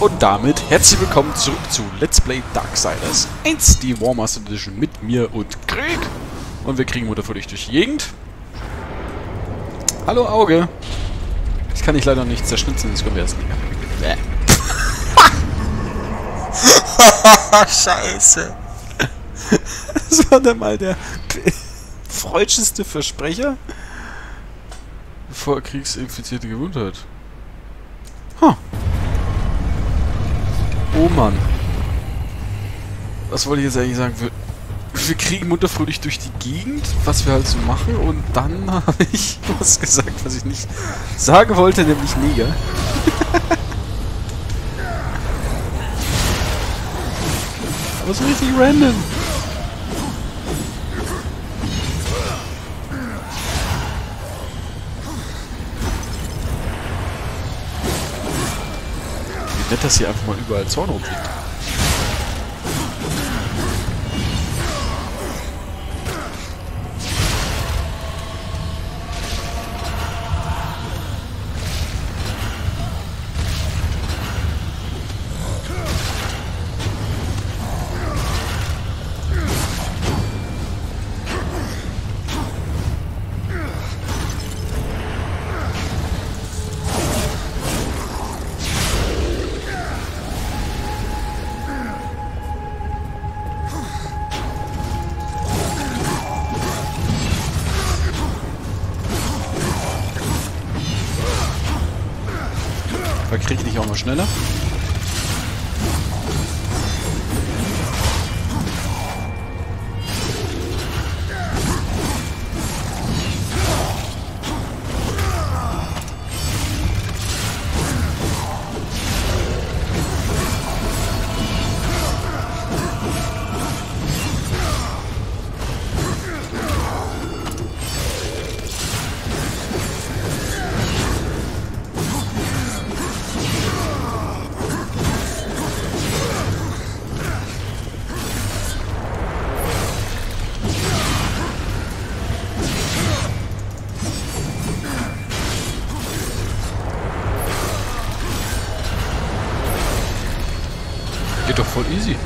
Und damit herzlich willkommen zurück zu Let's Play Darksiders 1, die War Master Edition mit mir und Krieg. Und wir kriegen wundervoll durch die Gegend. Hallo Auge. Das kann ich leider nicht zerschnitzen, das können wir erst nicht mehr. Scheiße. Das war dann mal der freudscheste Versprecher vor kriegsinfizierte Gesundheit. Huh. Oh Mann. Was wollte ich jetzt eigentlich sagen? Wir kriegen munterfröhlich durch die Gegend, was wir halt so machen, und dann habe ich was gesagt, was ich nicht sagen wollte, nämlich Neger. Aber so richtig random. Wie nett, dass hier einfach mal überall Zorn rumliegt. Kriege ich auch mal schneller. Geht doch voll easy.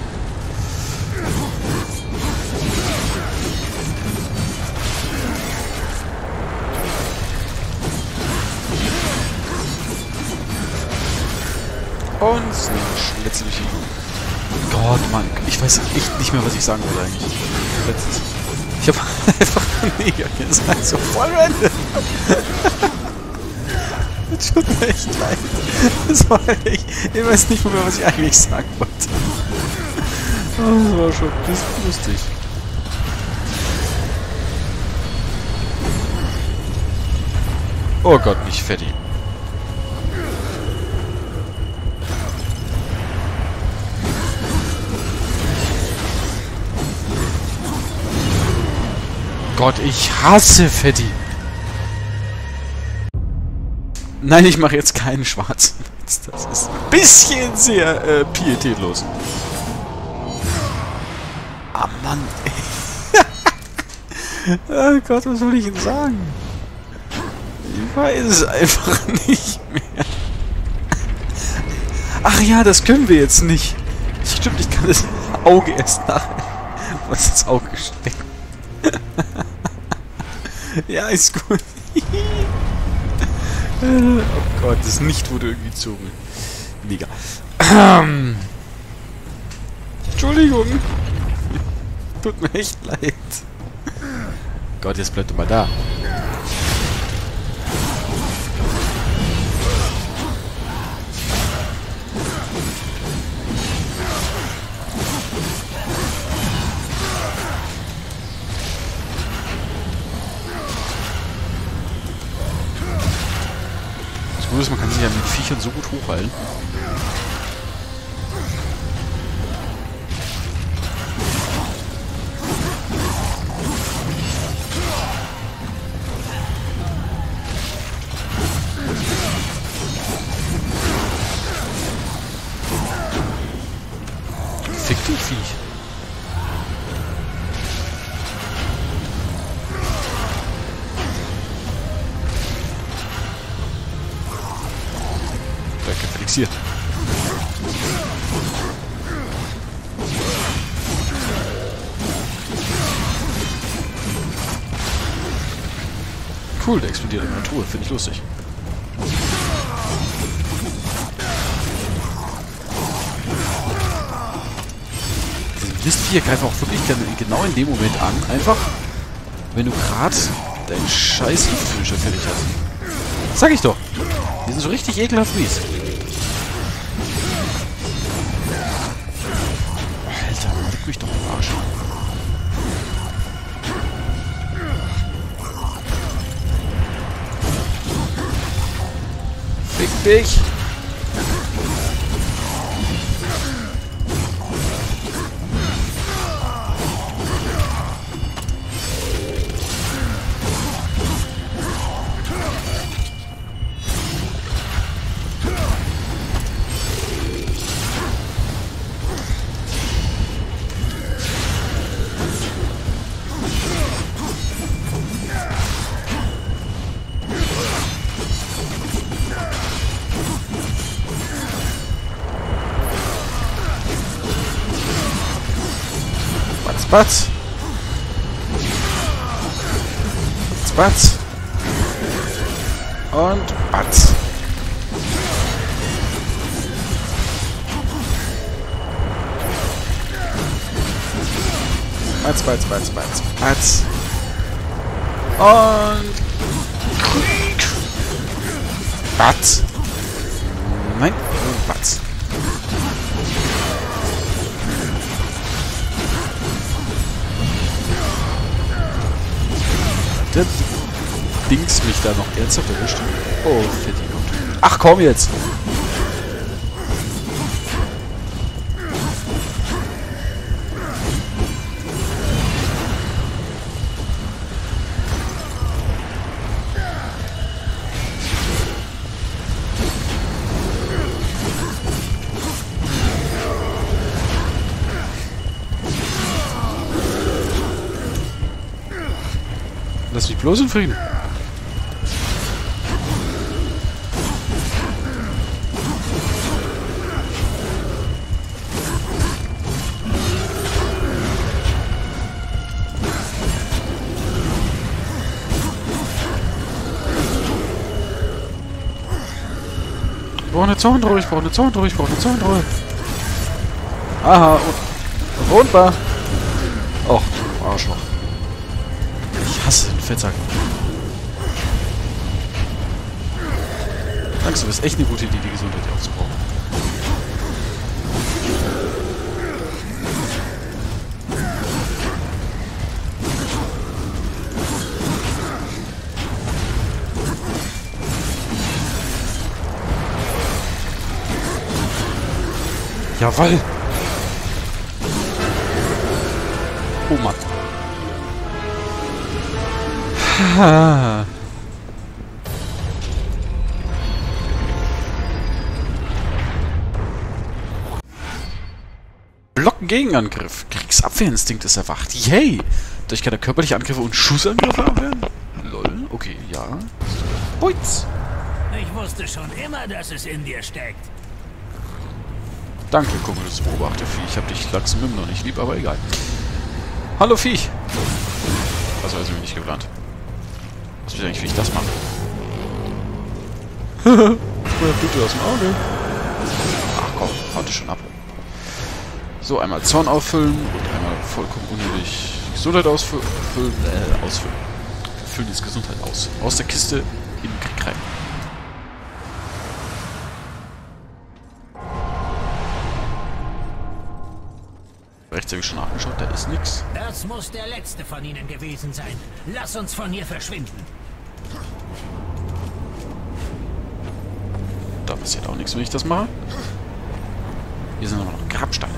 Und letzte durch die... Gott, Mann. Ich weiß echt nicht mehr, was ich sagen wollte eigentlich. Letztes. Ich habe einfach Neger gesagt. So voll random. Tut mir echt leid. Das war echt... Ich weiß nicht mehr, was ich eigentlich sagen wollte. Oh, das war schon ein bisschen lustig. Oh Gott, nicht Fetti. Gott, ich hasse Fetti. Nein, ich mache jetzt keinen schwarzen Witz. Das ist ein bisschen sehr pietätlos. Ah, Mann. Oh Gott, was soll ich denn sagen? Ich weiß es einfach nicht mehr. Ach ja, das können wir jetzt nicht. Stimmt, ich kann das Auge erst nachher was ins Auge stecken. Ja, ist gut. Oh Gott, das Nicht wurde irgendwie gezogen. Mega. Entschuldigung. Tut mir echt leid. Gott, jetzt bleib doch mal da. Das Gute ist, man kann sich ja mit Viechern so gut hochheilen. Fick dich, Viech. Elixier. Cool, der explodiert in der Truhe. Finde ich lustig. Diese Mistviecher greifen auch wirklich genau in dem Moment an. Einfach, wenn du gerade deinen scheiß Finisher fertig hast. Sag ich doch. Die sind so richtig ekelhaft mies. Alter, leck mich doch am Arsch. Fick dich! Batz! Batz! Und Batz! Batz, Batz, Batz, Batz, Batz! Und Batz! Nein, Batz! Der Dings mich da noch ernsthaft erwischt. Oh, Fetti kommt. Ach komm jetzt! Lass mich bloß in Frieden. Ich brauche eine Zorndrohe, ich brauche eine Zorndrohe, ich brauche eine Zorndrohe. Aha, und war. Och, du Arschloch. Ich hasse den Fettsack. Danke, du bist echt eine gute Idee, die Gesundheit hier aufzubauen. Jawoll! Oh Mann. Ha. Blocken Gegenangriff. Kriegsabwehrinstinkt ist erwacht. Yay! Dadurch kann er körperliche Angriffe und Schussangriffe abwehren? Lol. Okay, ja. Boits. Ich wusste schon immer, dass es in dir steckt. Danke, komisches Beobachtervieh. Ich hab dich langsam immer noch nicht lieb, aber egal. Hallo Viech! Das war also nicht geplant. Was will ich eigentlich, wie ich das mache? Bitte aus dem Auge. Ach komm, haut schon ab. So, einmal Zorn auffüllen und einmal vollkommen unnötig Gesundheit ausfüllen. Ausfüllen. Wir füllen jetzt Gesundheit aus. Aus der Kiste in den Krieg rein. Rechts habe ich schon nachgeschaut, da ist nichts. Das muss der letzte von ihnen gewesen sein. Lass uns von hier verschwinden. Da passiert auch nichts, wenn ich das mache. Hier sind aber noch Grabsteine.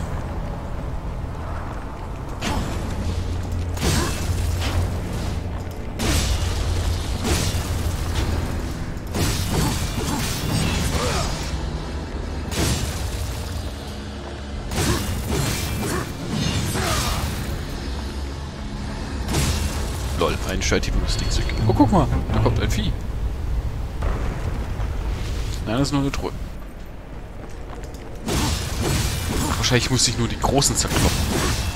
Lol, ein Schalltiefungsstick. Oh, guck mal, da kommt ein Vieh. Nein, das ist nur eine Truhe. Ach, wahrscheinlich musste ich nur die großen zerkloppen.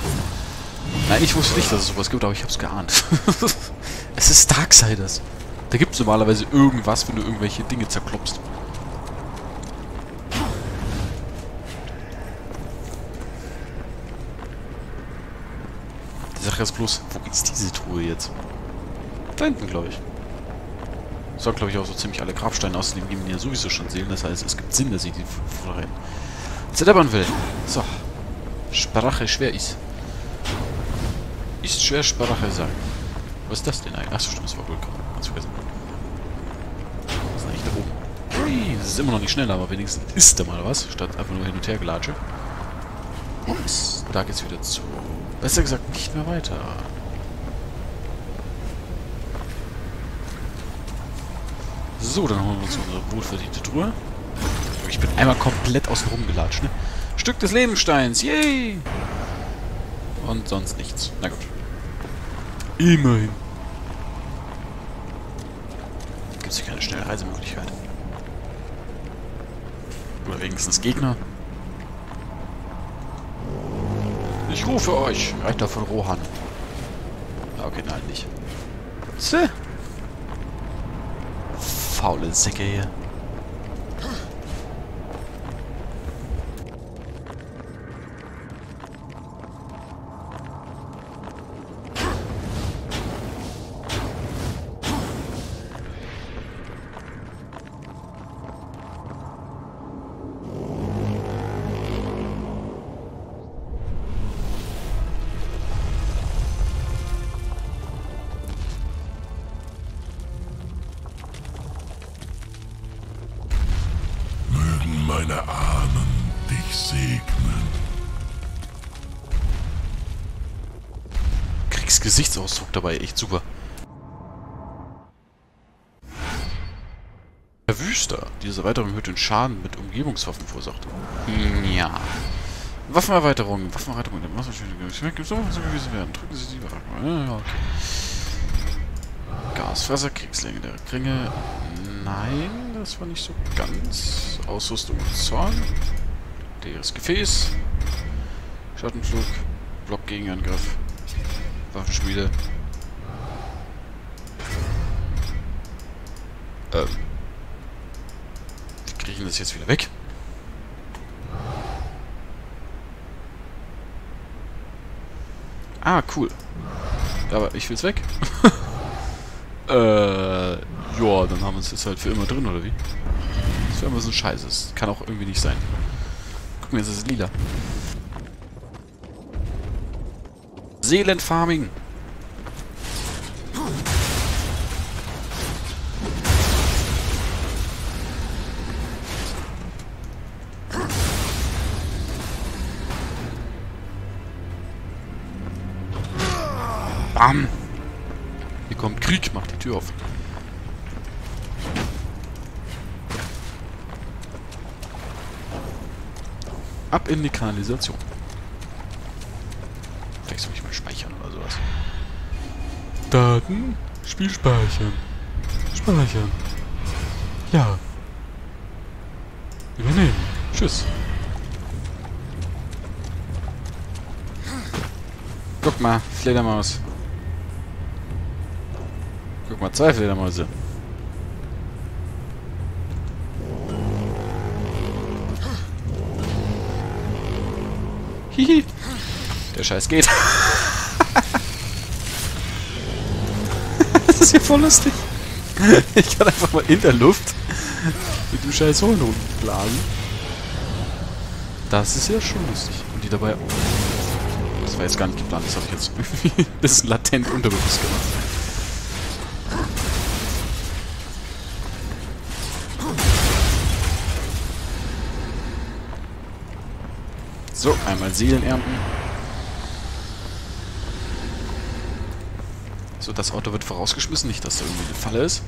Nein, ich wusste nicht, dass es sowas gibt, aber ich hab's geahnt. Es ist Darksiders. Da gibt es normalerweise irgendwas, wenn du irgendwelche Dinge zerklopfst. Die Sache ist bloß, wo ist diese Truhe jetzt? Da hinten, glaube ich. So, glaube ich, auch so ziemlich alle Grabsteine. Außerdem geben die ja sowieso schon Seelen. Das heißt, es gibt Sinn, dass ich die rein zerdeppern will. So. Sprache schwer ist. Ist schwer Sprache sagen. Was ist das denn eigentlich? Achso, stimmt, das war Vulkan. Ganz vergessen. Was ist eigentlich da oben? Ui, das ist immer noch nicht schnell, aber wenigstens ist da mal was, statt einfach nur hin und her gelatsche. Ups, da geht's wieder zu. Besser gesagt, nicht mehr weiter. So, dann holen wir uns unsere wohlverdiente Truhe. Ich bin einmal komplett außen rum gelatscht, ne? Stück des Lebenssteins, yay! Und sonst nichts. Na gut. Immerhin. Gibt es hier keine schnelle Reisemöglichkeit? Oder wenigstens Gegner? Ich rufe euch! Reiter von Rohan. Okay, nein, nicht. Tse. Faule Säcke hier. Meine Ahnen dich segnen. Kriegsgesichtsausdruck dabei, echt super. Der Wüster. Diese Erweiterung erhöht den Schaden mit Umgebungswaffen verursacht. Ja. Waffenerweiterung. Waffenerweiterung. Der Massenschwierigkeit. Gibt es auch so gewesen werden. Drücken Sie die Waffe. Ja, okay. Gasfresser, Kriegslänge der Klinge. Nein, das war nicht so ganz. Ausrüstung und Zorn. Leeres Gefäß. Schattenflug. Blockgegenangriff. Waffenschmiede. Wie kriege ich das jetzt wieder weg? Ah, cool. Aber ich will's weg. Ja, dann haben wir es jetzt halt für immer drin, oder wie? Das wäre immer so ein Scheiße. Das kann auch irgendwie nicht sein. Guck mal, jetzt ist es lila. Seelenfarming. Bam. Hier kommt Krieg, macht die Tür auf. Ab in die Kanalisation. Vielleicht soll ich mal speichern oder sowas. Daten, Spiel speichern. Speichern. Ja. Übernehmen. Tschüss. Guck mal, Fledermaus. Guck mal, 2 Fledermäuse. Hihi. Der Scheiß geht. Das ist hier voll lustig. Ich kann einfach mal in der Luft mit dem Scheiß Hohn blasen. Das ist ja schon lustig. Und die dabei... Das war jetzt gar nicht geplant. Das habe ich jetzt irgendwie ein bisschen latent unterbewusst gemacht. So, einmal Seelen ernten. So, das Auto wird vorausgeschmissen, nicht, dass da irgendwie eine Falle ist.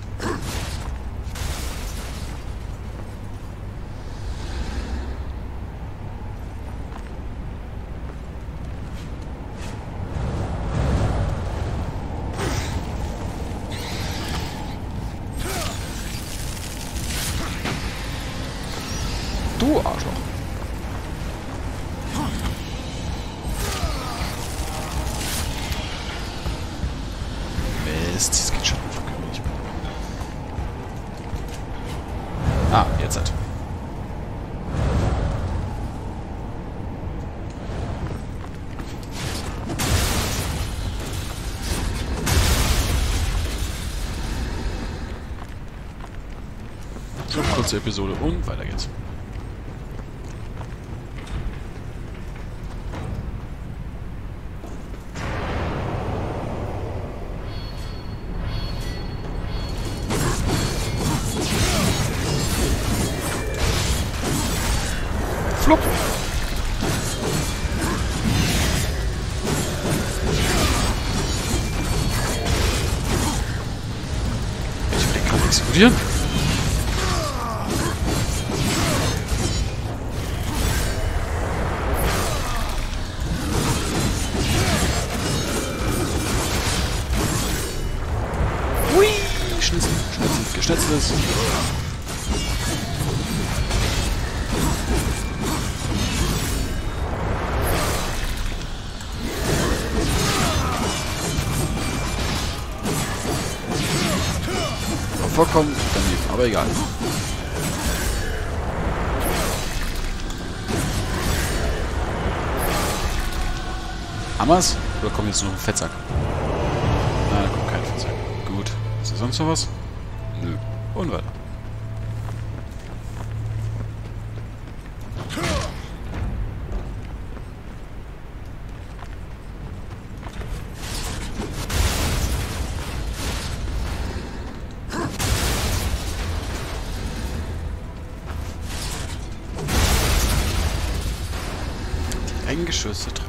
Du Arschloch. Mist, es geht schon nicht mehr. kurze Episode und weiter geht's. Flop. Ich will den gerade explodieren. Hui! Schnitzel, Schnitzel, geschnitzeltes. Vollkommen daneben, aber egal. Hammers? Oder kommt jetzt noch ein Fettsack? Nein, da kommt kein Fettsack. Gut. Ist da sonst noch was? Nö. Und weiter. Eingeschüsse treffen.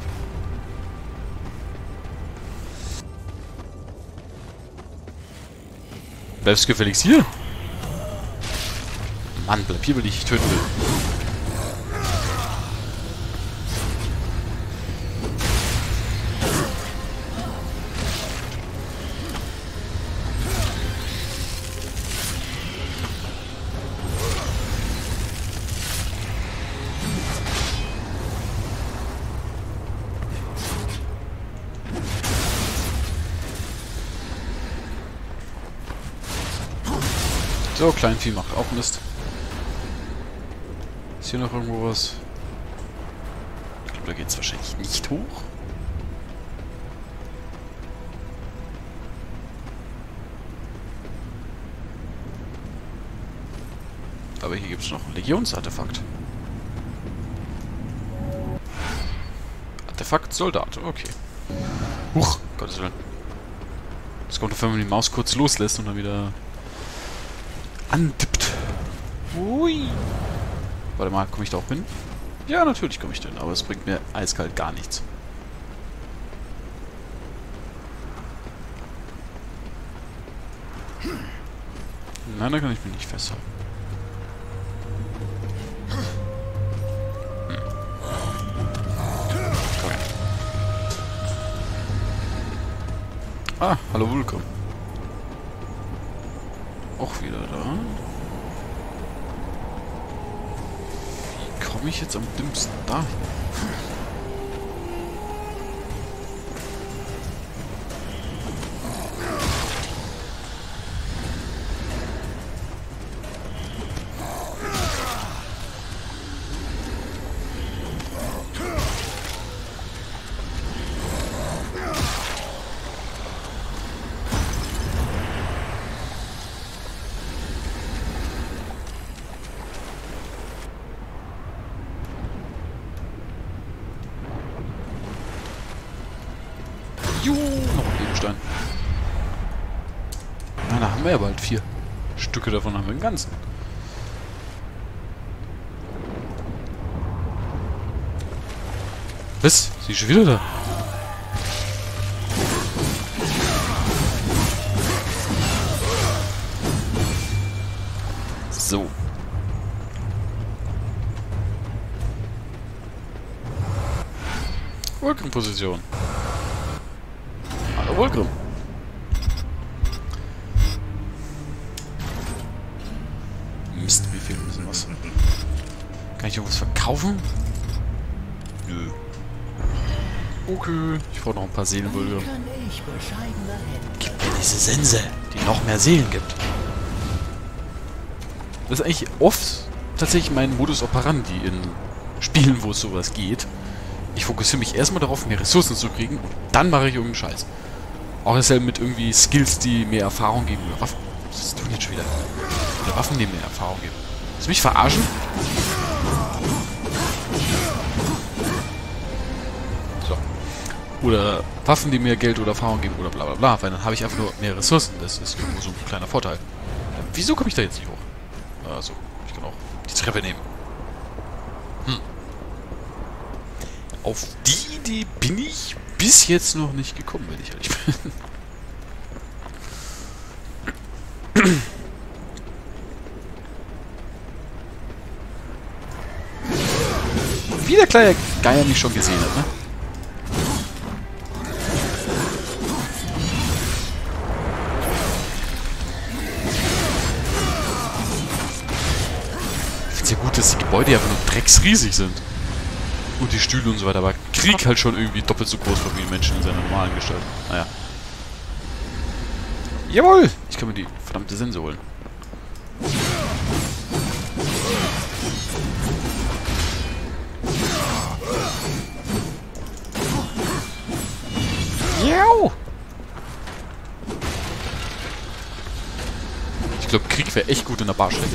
Bleibst du gefälligst hier? Mann, bleib hier, weil ich dich töten will. So, Kleinvieh macht auch Mist. Ist hier noch irgendwo was? Ich glaube, da geht es wahrscheinlich nicht hoch. Aber hier gibt es noch ein Legionsartefakt. Artefakt Soldat, okay. Huch, Gottes Willen. Das kommt, wenn man die Maus kurz loslässt und dann wieder antippt. Ui. Warte mal, komme ich da auch hin? Ja, natürlich komme ich da hin, aber es bringt mir eiskalt gar nichts. Nein, da kann ich mich nicht festhalten. Komm her. Ah, hallo Vulkan. Auch wieder da. Wie komme ich jetzt am dümmsten dahin? Juhu, noch ein Edelstein. Na, da haben wir ja bald 4 Stücke davon, haben wir im Ganzen. Was? Sie ist schon wieder da. So. Wolkenposition. Hallo Wolken. Mist, wie viel müssen was? Kann ich irgendwas verkaufen? Nö. Okay, ich brauche noch ein paar Seelenbölge. Gib mir diese Sense, die noch mehr Seelen gibt. Das ist eigentlich oft tatsächlich mein Modus operandi in Spielen, wo es sowas geht. Ich fokussiere mich erstmal darauf, mehr Ressourcen zu kriegen und dann mache ich irgendeinen Scheiß. Auch dasselbe mit irgendwie Skills, die mehr Erfahrung geben. Oder Waffen. Was ist das denn jetzt schon wieder? Oder Waffen, die mehr Erfahrung geben. Willst du mich verarschen? So. Oder Waffen, die mir Geld oder Erfahrung geben oder bla bla bla, weil dann habe ich einfach nur mehr Ressourcen. Das ist irgendwo so ein kleiner Vorteil. Wieso komme ich da jetzt nicht hoch? Also, ich kann auch die Treppe nehmen. Auf die Idee bin ich bis jetzt noch nicht gekommen, wenn ich ehrlich bin. Wie der kleine Geier mich schon gesehen hat, ne? Ich find's ja gut, dass die Gebäude einfach nur drecksriesig sind. Und die Stühle und so weiter, aber Krieg halt schon irgendwie doppelt so groß wie die Menschen in seiner normalen Gestalt. Naja. Jawohl! Ich kann mir die verdammte Sense holen. Jau! Ich glaube, Krieg wäre echt gut in der Barschlägerei.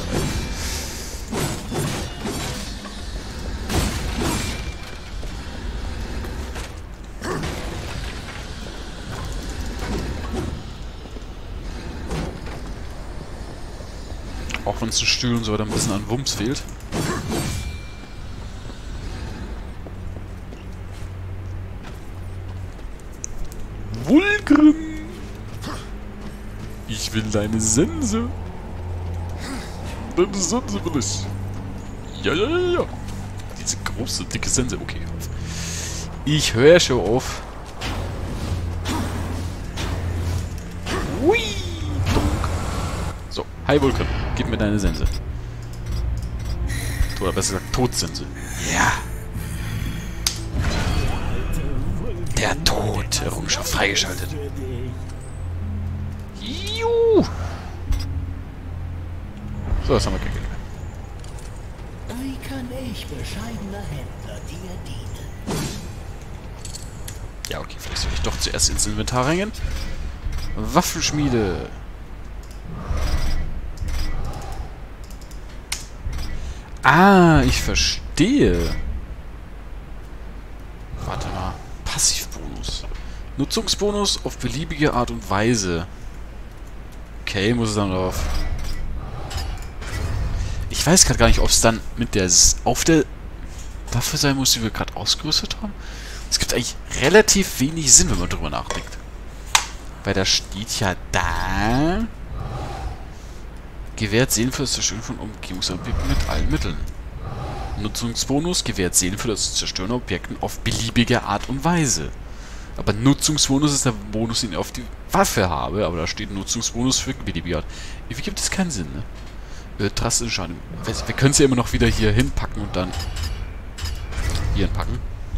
Auch wenn es den Stühlen und so weiter ein bisschen an Wumms fehlt. Wulgrim! Ich will deine Sense! Deine Sense will ich! Ja, ja, ja, ja! Diese große, dicke Sense. Okay, auf. Ich höre schon auf. Hui! So, hi Vulkan, gib mir deine Sense. Oder besser gesagt, Todsense. Ja! Der Tod, Errungenschaft freigeschaltet. Juhu! So, das haben wir gekriegt. Wie kann ich, bescheidener Händler, dir dienen? Ja, okay, vielleicht soll ich doch zuerst ins Inventar reingehen. Waffenschmiede. Ah, ich verstehe. Warte mal. Passivbonus. Nutzungsbonus auf beliebige Art und Weise. Okay, muss es dann drauf. Ich weiß gerade gar nicht, ob es dann mit der auf der Waffe sein muss, die wir gerade ausgerüstet haben. Es gibt eigentlich relativ wenig Sinn, wenn man drüber nachdenkt. Weil da steht ja da... Gewährt Sehen für das Zerstören von Umgebungsobjekten mit allen Mitteln. Nutzungsbonus gewährt Sehen für das Zerstören von Objekten auf beliebige Art und Weise. Aber Nutzungsbonus ist der Bonus, den ich auf die Waffe habe. Aber da steht Nutzungsbonus für beliebige Art. Irgendwie gibt es keinen Sinn, ne? Drastische Schaden. Wir können es ja immer noch wieder hier hinpacken und dann hier hinpacken.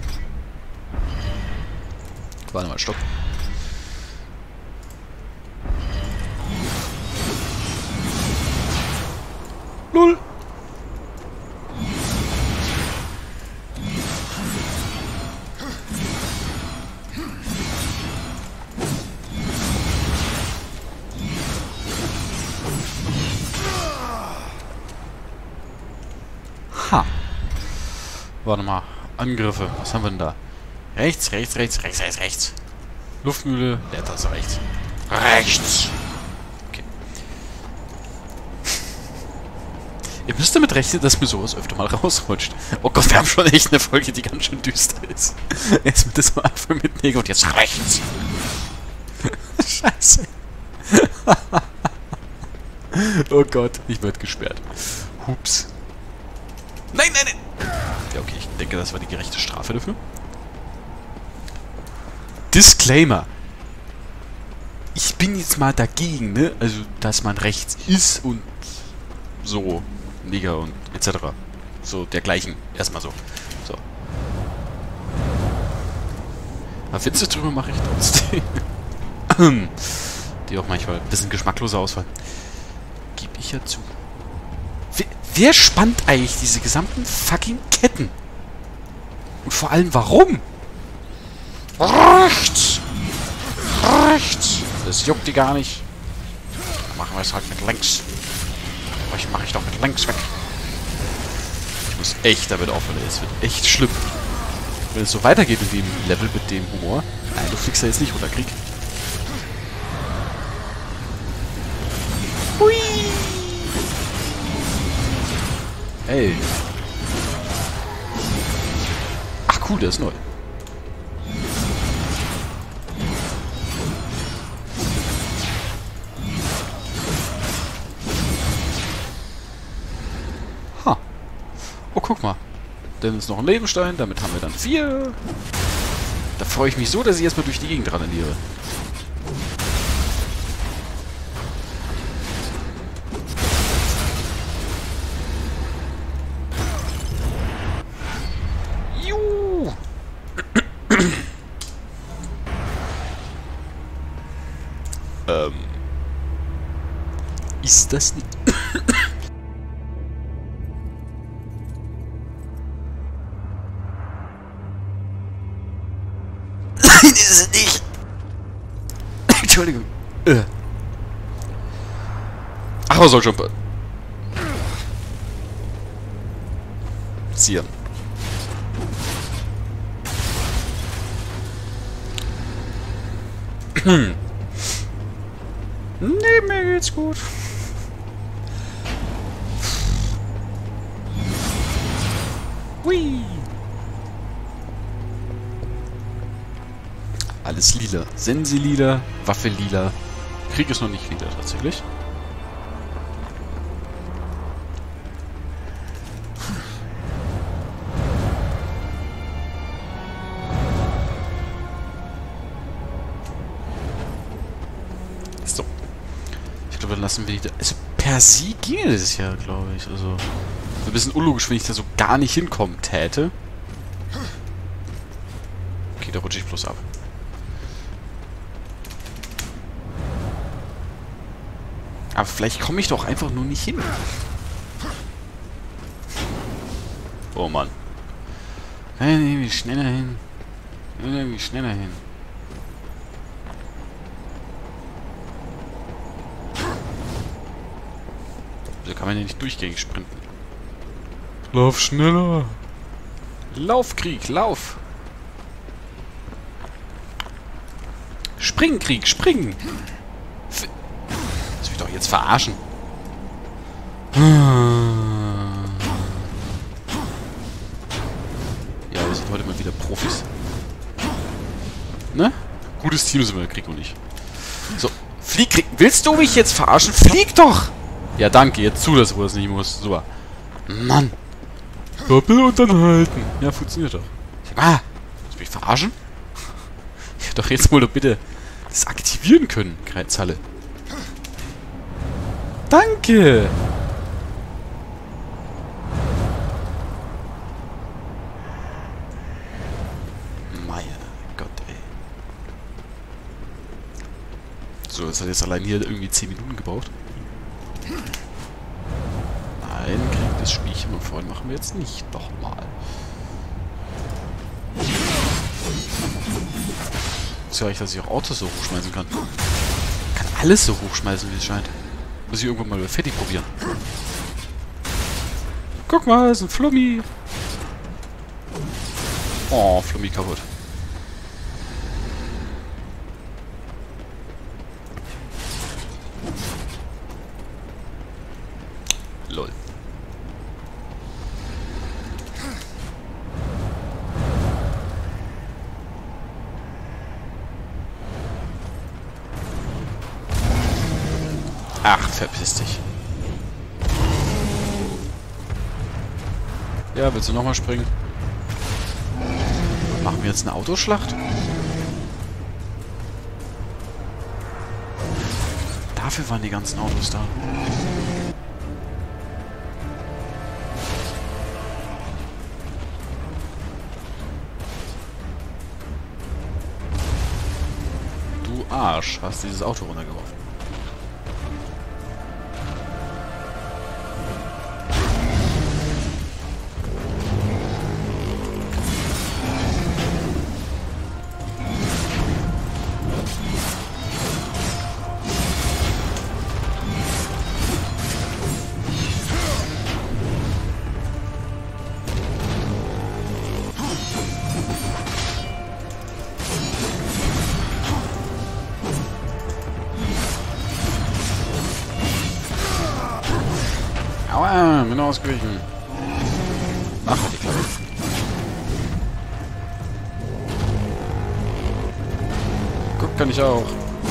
Warte mal, stopp. Null. Ha. Warte mal. Angriffe. Was haben wir denn da? Rechts, rechts, rechts, rechts, rechts, rechts. Luftmühle. Ja, das ist rechts. Rechts. Ihr müsst damit rechnen, dass mir sowas öfter mal rausrutscht. Oh Gott, wir haben schon echt eine Folge, die ganz schön düster ist. Jetzt wird das mal einfach mitnehmen und jetzt rechts. Scheiße. Oh Gott, ich werde gesperrt. Hups. Nein, nein, nein. Ja, okay, ich denke, das war die gerechte Strafe dafür. Disclaimer. Ich bin jetzt mal dagegen, ne? Also, dass man rechts ist und so... Liga und etc. So dergleichen. Erstmal so. So. Aber Witze drüber mache ich trotzdem. Die auch manchmal ein bisschen geschmackloser ausfallen. Gebe ich ja zu. Wer spannt eigentlich diese gesamten fucking Ketten? Und vor allem warum? Rechts! Rechts! Das juckt die gar nicht. Dann machen wir es halt mit links. Euch mache ich doch mit links weg. muss echt damit aufhören. Es wird echt schlimm. Wenn es so weitergeht in dem Level mit dem Humor. Nein, du fliegst ja jetzt nicht runter, Krieg. Hui! Ey. Ach cool, der ist neu. Ha. Oh, guck mal. Dann ist noch ein Lebenstein, damit haben wir dann 4. Da freue ich mich so, dass ich erstmal durch die Gegend randaliere. Juhu! Ist das nicht... Nein, ist es nicht. Entschuldigung. Ach, was soll schon passieren? Nee, mir geht's gut. Hui. Alles lila. Sensi lila, Waffe lila. Krieg ist noch nicht lila tatsächlich. So. Ich glaube, dann lassen wir die da. Also per se ginge das ja, glaube ich. Also. Ein bisschen unlogisch, wenn ich da so gar nicht hinkommen täte. Okay, da rutsche ich bloß ab. Aber vielleicht komme ich doch einfach nur nicht hin. Oh Mann. Irgendwie schneller hin. Irgendwie schneller hin. Wieso kann man ja nicht durchgängig sprinten? Lauf schneller. Lauf, Krieg, lauf. Spring, Krieg, spring. Das will ich doch jetzt verarschen. Ja, wir sind heute mal wieder Profis. Ne? Gutes Team sind wir, Krieg und ich. So, flieg, Krieg. Willst du mich jetzt verarschen? Flieg doch! Ja, danke, jetzt zu, dass du das nicht musst. Super. Mann. Doppel und dann halten. Ja, funktioniert doch. Ah, willst du mich verarschen? Ich hätte doch jetzt wohl doch bitte das aktivieren können, Kreuzhalle. Danke! Mein Gott, ey. So, das hat jetzt allein hier irgendwie 10 Minuten gebraucht. Nein, kriegt das Spielchen und vorhin machen wir jetzt nicht nochmal. Ist ja eigentlich, dass ich auch Autos so hochschmeißen kann. Ich kann alles so hochschmeißen, wie es scheint. Muss ich irgendwann mal über Fetti probieren. Guck mal, ist ein Flummi. Oh, Flummi kaputt. Lol. Ach, verpiss dich. Ja, willst du nochmal springen? Machen wir jetzt eine Autoschlacht? Dafür waren die ganzen Autos da. Du Arsch, hast dieses Auto runtergeworfen. bin ausgewichen. Ach, die Klappe. Guck, kann ich auch.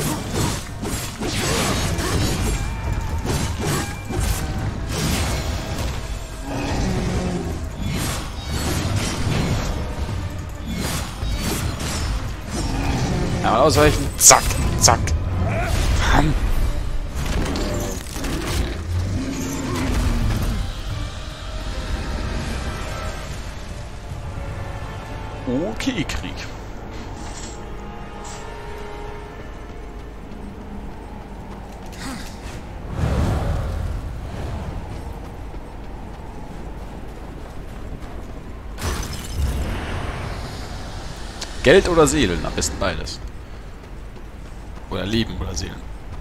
Ja, ausweichen. Zack, zack. Bam. Okay, Krieg. Geld oder Seelen? Am besten beides. Oder Leben oder Seelen.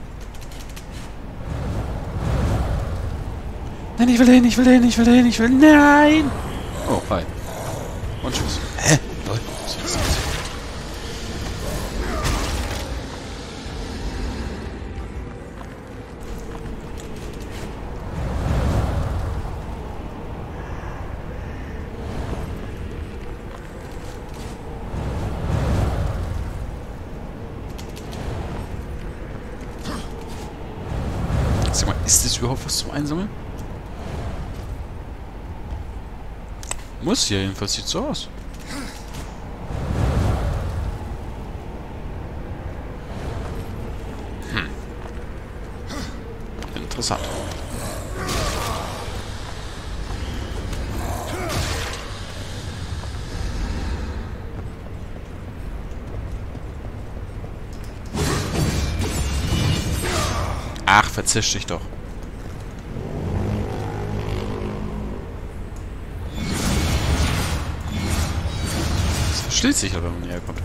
Nein, ich will hin, ich will hin, ich will hin, ich will... Nein! Oh, hi. Und tschüss. Hä? Lol. Was ist das? Sag mal, ist das überhaupt was zum Einsammeln? Muss ja, jedenfalls sieht so aus. Interessant. Ach, verzisch dich doch. Das versteht sich aber, wenn man näher kommt.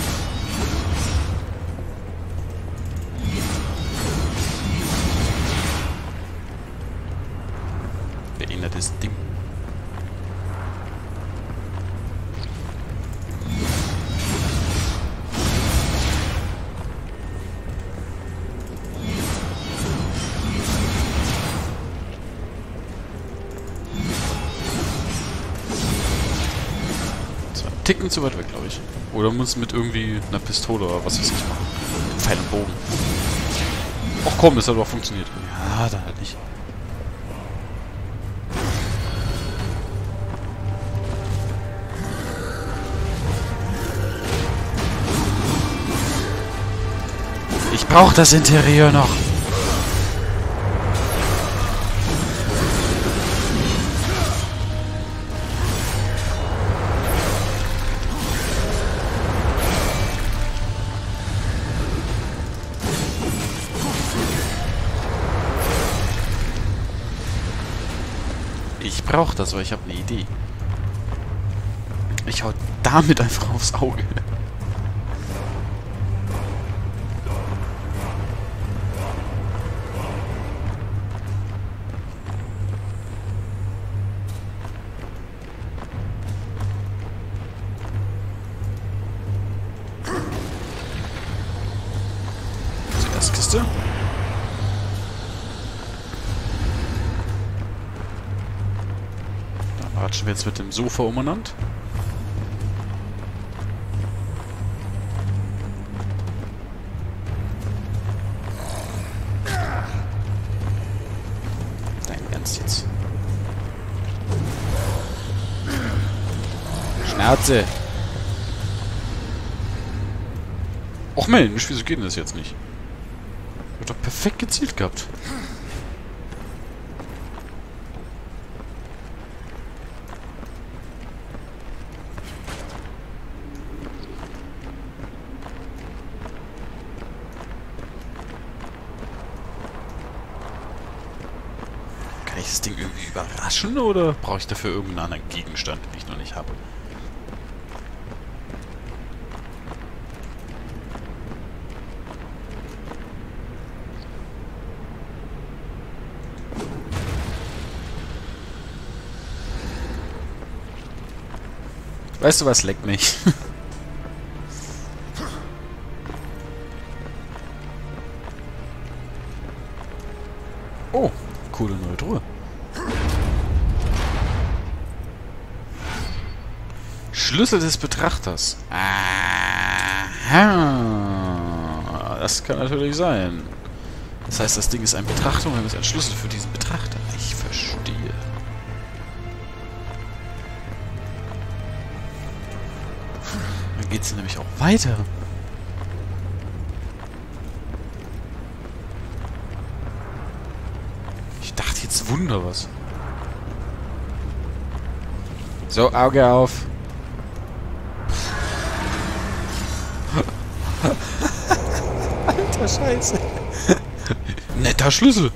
Behindertes Ding. Ticken zu weit weg, glaube ich. Oder muss mit irgendwie einer Pistole oder was weiß ich machen. Pfeil und Bogen. Ach komm, das hat doch funktioniert. Ja, dann halt nicht. Ich brauche das Interieur noch. Ich brauche das, weil ich habe eine Idee. Ich hau damit einfach aufs Auge. Zuerst Kiste. Watschen wir jetzt mit dem Sofa umeinander. Dein Ernst jetzt. Schnauze! Och Mensch, wieso geht denn das jetzt nicht? Wird doch perfekt gezielt gehabt. Kann ich das Ding irgendwie überraschen oder brauche ich dafür irgendeinen anderen Gegenstand, den ich noch nicht habe? Weißt du was, leck mich. Oh, coole neue Truhe. Schlüssel des Betrachters. Aha. Das kann natürlich sein. Das heißt, das Ding ist ein Betrachter und ist ein Schlüssel für diesen Betrachter. Ich verstehe. Dann geht es nämlich auch weiter. Ich dachte jetzt Wunder was. So, Auge auf. Alter Scheiße. Netter Schlüssel.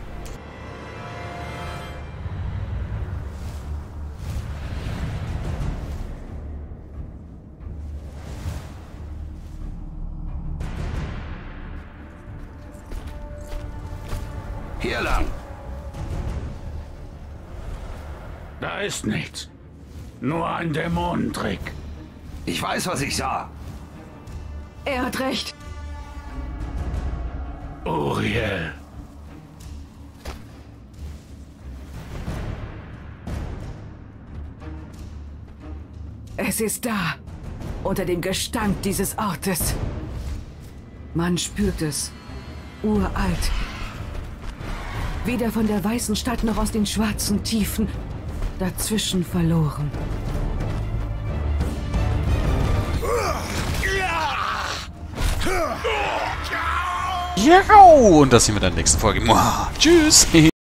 Hier lang. Da ist nichts. Nur ein Dämonentrick. Ich weiß, was ich sah. Er hat recht. Uriel. Es ist da. Unter dem Gestank dieses Ortes. Man spürt es. Uralt. Weder von der weißen Stadt noch aus den schwarzen Tiefen. Dazwischen verloren. Ja, und das sehen wir in der nächsten Folge. Tschüss.